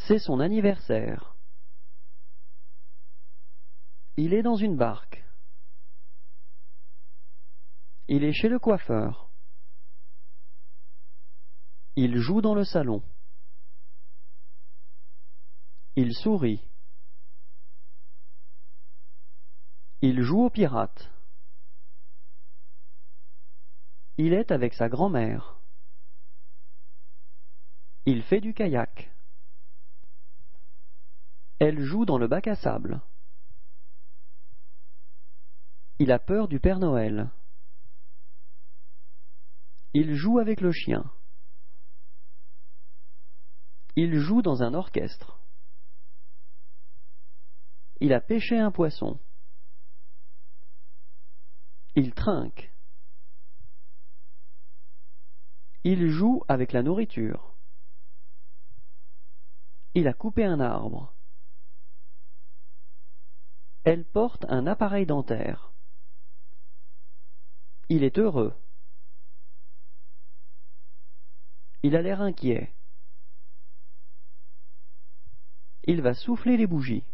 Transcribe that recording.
C'est son anniversaire. Il est dans une barque. Il est chez le coiffeur. Il joue dans le salon. Il sourit. Il joue au pirate. Il est avec sa grand-mère. Il fait du kayak. Elle joue dans le bac à sable. Il a peur du Père Noël. Il joue avec le chien. Il joue dans un orchestre. Il a pêché un poisson. Il trinque. Il joue avec la nourriture. Il a coupé un arbre. Elle porte un appareil dentaire. Il est heureux. Il a l'air inquiet. Il va souffler les bougies.